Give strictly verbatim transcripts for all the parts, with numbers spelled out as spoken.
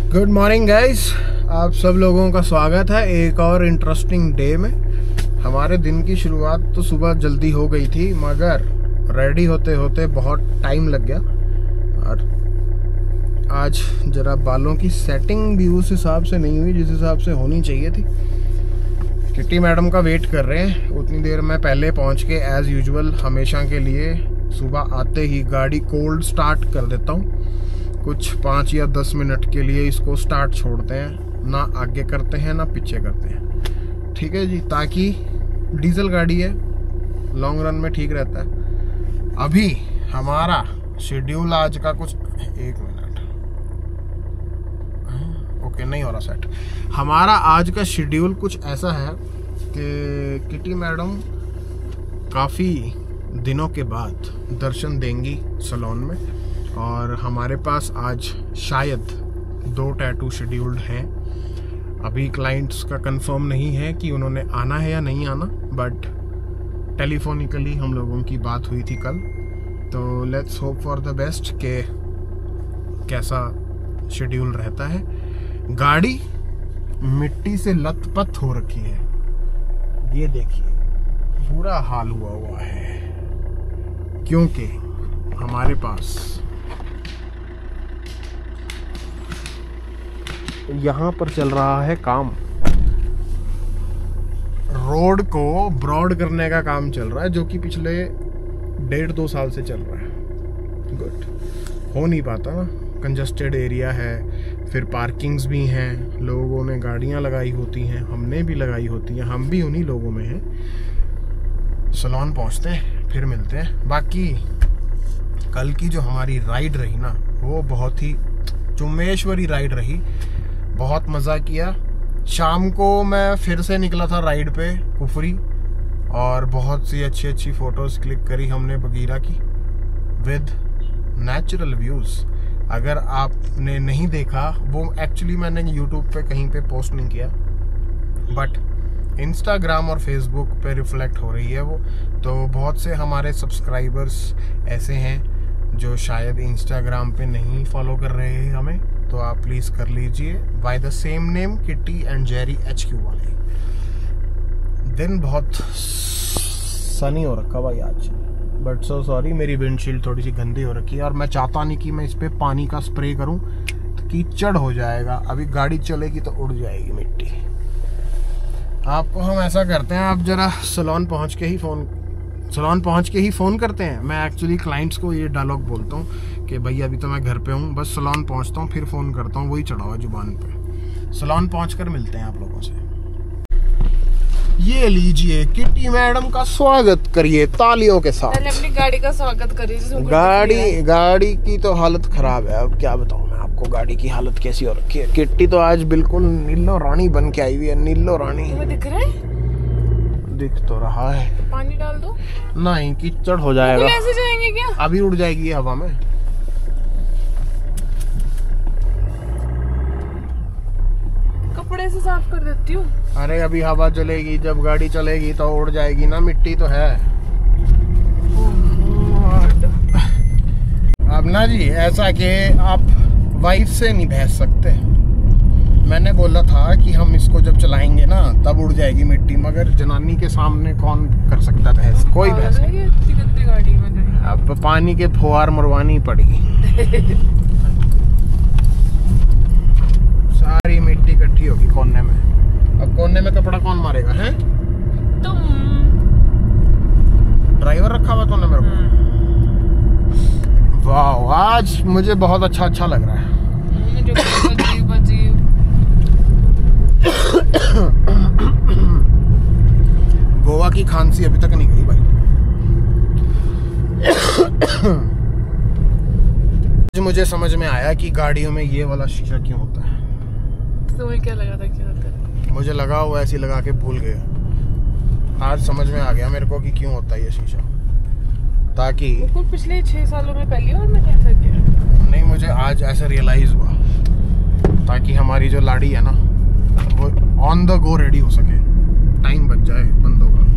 Good morning guys, आप सब लोगों का स्वागत है एक और इंटरेस्टिंग डे में। हमारे दिन की शुरुआत तो सुबह जल्दी हो गई थी, मगर रेडी होते होते बहुत टाइम लग गया और आज जरा बालों की सेटिंग भी उस हिसाब से नहीं हुई जिस हिसाब से होनी चाहिए थी। किट्टी मैडम का वेट कर रहे हैं, उतनी देर में पहले पहुंच के एज़ यूजुअल हमेशा के लिए सुबह आते ही गाड़ी कोल्ड स्टार्ट कर देता हूँ। कुछ पाँच या दस मिनट के लिए इसको स्टार्ट छोड़ते हैं, ना आगे करते हैं ना पीछे करते हैं, ठीक है जी, ताकि डीजल गाड़ी है, लॉन्ग रन में ठीक रहता है। अभी हमारा शेड्यूल आज का कुछ एक मिनट ओके नहीं हो रहा सेट। हमारा आज का शेड्यूल कुछ ऐसा है कि किटी मैडम काफ़ी दिनों के बाद दर्शन देंगी सैलून में, और हमारे पास आज शायद दो टैटू शेड्यूल्ड हैं। अभी क्लाइंट्स का कंफर्म नहीं है कि उन्होंने आना है या नहीं आना, बट टेलीफोनिकली हम लोगों की बात हुई थी कल, तो let's hope for the best कि कैसा शेड्यूल रहता है। गाड़ी मिट्टी से लथपथ हो रखी है, ये देखिए बुरा हाल हुआ हुआ है, क्योंकि हमारे पास यहाँ पर चल रहा है काम, रोड को ब्रॉड करने का काम चल रहा है, जो कि पिछले डेढ़ दो साल से चल रहा है। गुड, हो नहीं पाता ना, कंजस्टेड एरिया है, फिर पार्किंग्स भी हैं, लोगों ने गाड़ियाँ लगाई होती हैं, हमने भी लगाई होती हैं, हम भी उन्हीं लोगों में हैं। सैलून पहुँचते हैं फिर मिलते हैं। बाकी कल की जो हमारी राइड रही ना, वो बहुत ही चुम्बेश्वरी राइड रही, बहुत मज़ा किया। शाम को मैं फिर से निकला था राइड पे कुफरी, और बहुत सी अच्छी अच्छी फ़ोटोज़ क्लिक करी हमने बगीरा की विद नेचुरल व्यूज़। अगर आपने नहीं देखा, वो एक्चुअली मैंने यूट्यूब पे कहीं पे पोस्ट नहीं किया, बट इंस्टाग्राम और फेसबुक पे रिफ्लेक्ट हो रही है वो। तो बहुत से हमारे सब्सक्राइबर्स ऐसे हैं जो शायद इंस्टाग्राम पे नहीं फॉलो कर रहे हैं हमें, तो आप प्लीज़ कर लीजिए by the same name Kitty and Jerry H Q वाले। दिन बहुत सनी हो रखा भाई आज, बट सो सॉरी, मेरी विंडशील्ड थोड़ी सी गंदी हो रखी है और मैं चाहता नहीं कि मैं इस पर पानी का स्प्रे करूं, तो कीचड़ हो जाएगा। अभी गाड़ी चलेगी तो उड़ जाएगी मिट्टी। आपको हम ऐसा करते हैं, आप जरा सैलून पहुंच के ही फ़ोन सैलून पहुंच के ही फ़ोन करते हैं। मैं एक्चुअली क्लाइंट्स को ये डायलॉग बोलता हूँ कि भाई अभी तो मैं घर पे हूँ, बस सैलून पहुंचता हूँ फिर फ़ोन करता हूँ, वही चढ़ा हुआ जुबान पे। सैलून पहुंचकर मिलते हैं आप लोगों से। ये लीजिए, किट्टी मैडम का स्वागत करिए तालियों के साथ। पहले अपनी गाड़ी का स्वागत करिए। गाड़ी गाड़ी की तो हालत खराब है, अब क्या बताऊँ मैं आपको गाड़ी की हालत कैसी हो रखी है। किट्टी तो आज बिल्कुल नीलो रानी बन के आई हुई है, नीलो रानी। तुम्हें दिख रहा है? दिख तो रहा है। पानी डाल दो। नहीं, कीचड़ हो जाएगा। तो ऐसे जाएंगे क्या? अभी उड़ जाएगी हवा में। कपड़े से साफ कर देती हूँ। अरे अभी हवा चलेगी, जब गाड़ी चलेगी तो उड़ जाएगी ना, मिट्टी तो है। अब ना जी ऐसा कि आप वाइफ से नहीं बहस सकते। मैंने बोला था कि हम इसको जब चलाएंगे ना तब उड़ जाएगी मिट्टी, मगर जनानी के सामने कौन कर सकता बहस, कोई बहस नहीं। गाड़ी में अब पानी के फुहार मरवानी पड़ेगी। सारी मिट्टी इकट्ठी होगी कोने में। अब कोने में कपड़ा कौन मारेगा है? तुम। ड्राइवर रखा हुआ तूने मेरे को। वाह, आज मुझे बहुत अच्छा अच्छा लग रहा है। अजीब अजीब। गोवा की खांसी अभी तक नहीं गई भाई। मुझे समझ में आया कि गाड़ियों में ये वाला शीशा क्यों होता है। तुम्हें क्या लगा था क्या होता है? मुझे लगा वो ऐसे लगा के भूल गया, आज समझ में आ गया मेरे को कि क्यों होता है ये शीशा, ताकि पिछले छह सालों में पहली बार मैंने ऐसा किया। नहीं, मुझे आज ऐसा रियलाइज हुआ, ताकि हमारी जो लाड़ी है ना वो ऑन द गो रेडी हो सके, टाइम बच जाए बंदों का।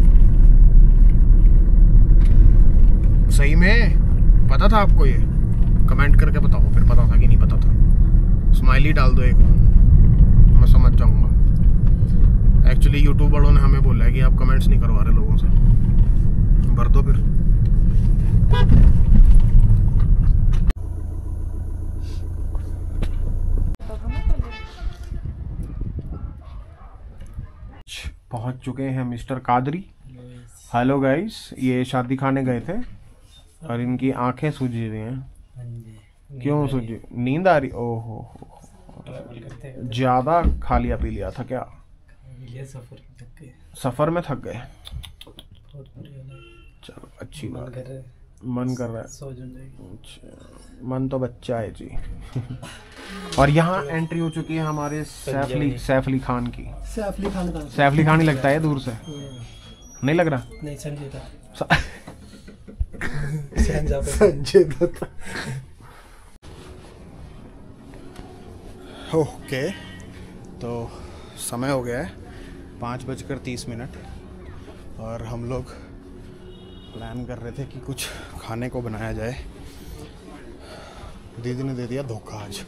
सही में पता था आपको? ये कमेंट करके बताओ फिर पता था कि नहीं पता था। स्माइली स्माइली डाल दो एक, मैं समझ जाऊंगा। एक्चुअली यूट्यूब वालों ने हमें बोला है कि आप कमेंट्स नहीं करवा रहे लोगों से, भर दो फिर। पहुंच चुके हैं मिस्टर कादरी। हेलो गाइस, ये शादी खाने गए थे और इनकी आंखें सूजी हुई हैं। क्यों सूजी? नींद आ रही? ओहो, ज्यादा खा लिया पी लिया था क्या? सफर में थक गए। चलो अच्छी बात है, मन कर रहा है। अच्छा, मन तो बच्चा है जी। और यहाँ एंट्री हो चुकी है हमारे सैफ अली सैफ अली खान की। सैफ अली खान का सैफ अली खान ही लगता है दूर से, नहीं लग रहा? नहीं, संजय दत्त। संजय दत्त। ओके, तो समय हो गया है पाँच बजकर तीस मिनट और हम लोग प्लान कर रहे थे कि कुछ खाने को बनाया जाए। दीदी ने दे दिया धोखा आज।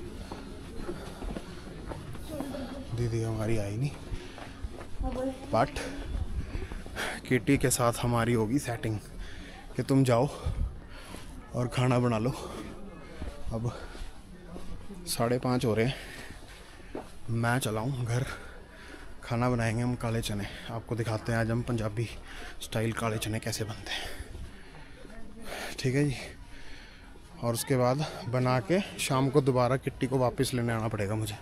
दीदी हमारी आई नहीं, बट किटी के साथ हमारी होगी सेटिंग कि तुम जाओ और खाना बना लो। अब साढ़े पाँच हो रहे हैं, मैं चलाऊँ घर, खाना बनाएंगे हम काले चने। आपको दिखाते हैं आज हम पंजाबी स्टाइल काले चने कैसे बनते हैं, ठीक है जी। और उसके बाद बना के शाम को दोबारा किट्टी को वापस लेने आना पड़ेगा मुझे।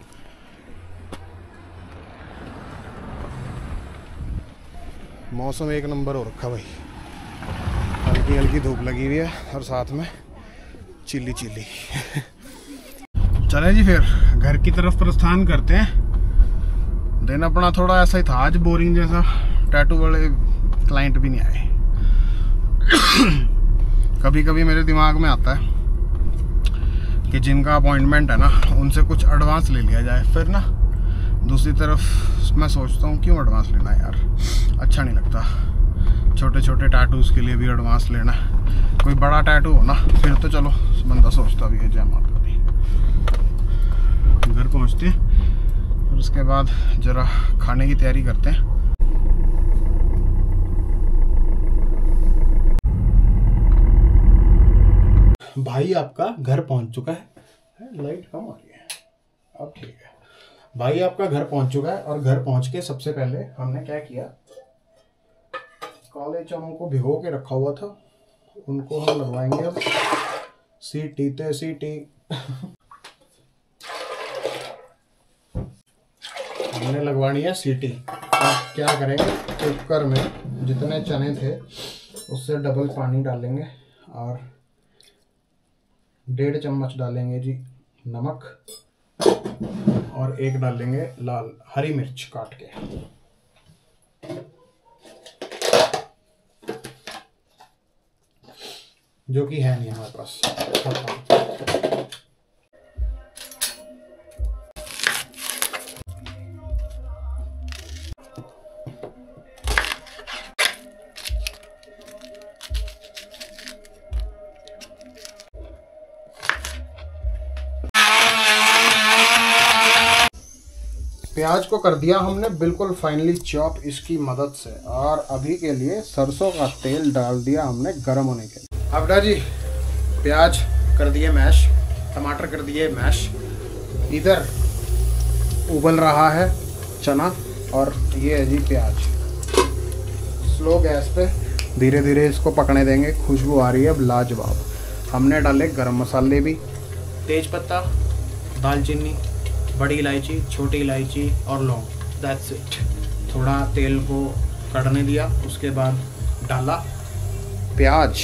मौसम एक नंबर हो रखा भाई, हल्की हल्की धूप लगी हुई है और साथ में चिल्ली चिल्ली। चले जी फिर घर की तरफ प्रस्थान करते हैं। दिन अपना थोड़ा ऐसा ही था आज, बोरिंग जैसा। टैटू वाले क्लाइंट भी नहीं आए। कभी कभी मेरे दिमाग में आता है कि जिनका अपॉइंटमेंट है ना उनसे कुछ एडवांस ले लिया जाए। फिर ना दूसरी तरफ मैं सोचता हूँ क्यों एडवांस लेना यार, अच्छा नहीं लगता। छोटे छोटे टैटूज़ के लिए भी एडवांस लेना, कोई बड़ा टैटू हो ना फिर तो चलो बंदा सोचता भी है। जय माता दी। घर पहुँचते हैं और उसके बाद ज़रा खाने की तैयारी करते हैं। भाई आपका घर पहुंच चुका है। लाइट कम आ रही है, अब ठीक है। भाई आपका घर पहुंच चुका है और घर पहुंच के सबसे पहले हमने क्या किया, काले चनों को भिगो के रखा हुआ था, उनको हम लगवाएंगे अब सीटी ते सीटी। हमने लगवानी है सीटी। अब क्या करेंगे, कुकर में जितने चने थे उससे डबल पानी डालेंगे और डेढ़ चम्मच डालेंगे जी नमक और एक डालेंगे लाल हरी मिर्च काट के। जो कि है नहीं हमारे पास। प्याज को कर दिया हमने बिल्कुल फाइनली चॉप इसकी मदद से, और अभी के लिए सरसों का तेल डाल दिया हमने गर्म होने के लिए। अब ना जी प्याज कर दिए मैश, टमाटर कर दिए मैश, इधर उबल रहा है चना और ये है जी प्याज। स्लो गैस पे धीरे धीरे इसको पकने देंगे। खुशबू आ रही है अब लाजवाब। हमने डाले गरम मसाले भी, तेज पत्ता, दालचीनी, बड़ी इलायची, छोटी इलायची और लौंग। That's it. थोड़ा तेल को कढ़ने दिया, उसके बाद डाला प्याज।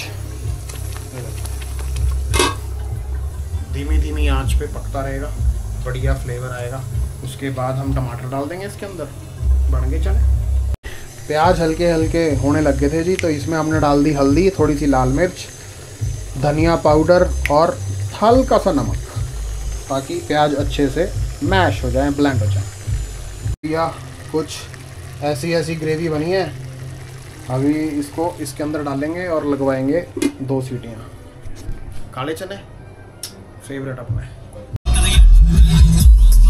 धीमी धीमी आंच पे पकता रहेगा, बढ़िया फ्लेवर आएगा। उसके बाद हम टमाटर डाल देंगे इसके अंदर। बन गए चने। प्याज हल्के हल्के होने लग गए थे जी, तो इसमें हमने डाल दी हल्दी, थोड़ी सी लाल मिर्च, धनिया पाउडर और हल्का सा नमक, ताकि प्याज अच्छे से मैश हो जाए, ब्लेंड हो जाए। या कुछ ऐसी ऐसी ग्रेवी बनी है। अभी इसको इसके अंदर डालेंगे और लगवाएंगे दो सीटियाँ। काले चने फेवरेट अपने।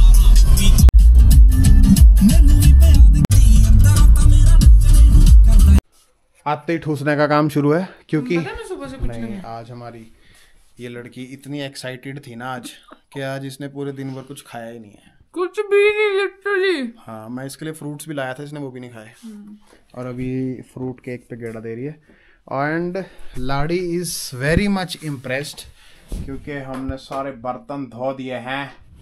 आते ही ठूसने का काम शुरू है क्योंकि पता है मैं सुबह से कुछ नहीं, नहीं आज हमारी ये लड़की इतनी एक्साइटेड थी ना आज कि आज इसने पूरे दिन भर कुछ खाया ही नहीं है, कुछ भी नहीं लिटरली। हाँ मैं इसके लिए फ्रूट्स भी लाया था, इसने वो भी नहीं खाए और अभी फ्रूट केक पे गेड़ा दे रही है। एंड लाड़ी इज वेरी मच इम्प्रेस्ड क्योंकि हमने सारे बर्तन धो दिए हैं।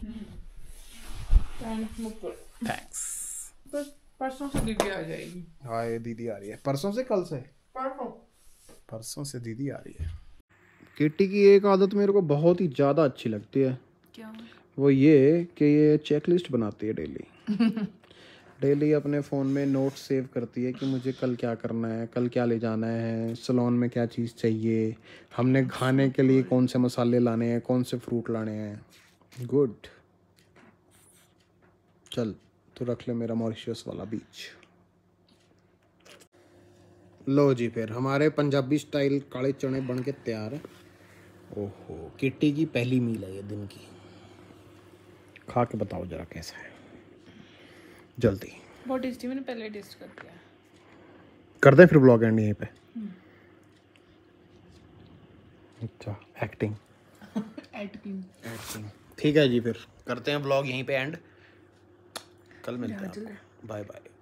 थैंक्स। परसों से दीदी आ जाएगी। हाँ ये दीदी आ रही है परसों से, कल से परसों परसों से दीदी आ रही है। किटी की एक आदत मेरे को बहुत ही ज़्यादा अच्छी लगती है। क्या? वो ये कि ये चेकलिस्ट बनाती है डेली। डेली अपने फ़ोन में नोट सेव करती है कि मुझे कल क्या करना है, कल क्या ले जाना है, सलोन में क्या चीज़ चाहिए, हमने खाने के लिए कौन से मसाले लाने हैं, कौन से फ्रूट लाने हैं। गुड, चल तो रख ले मेरा मॉरिशस वाला बीच। लो जी फिर हमारे पंजाबी स्टाइल काले चने बन के तैयार है। ओहो, किट्टी की पहली मील है ये दिन की। खा के बताओ जरा कैसा है जल्दी। बहुत टेस्टी, मैंने पहले टेस्ट कर दिया। कर दे फिर ब्लॉग एंड यहीं पे। अच्छा एक्टिंग एक्टिंग एक्टिंग ठीक है जी, फिर करते हैं ब्लॉग यहीं पे एंड। कल मिलते हैं, बाय बाय।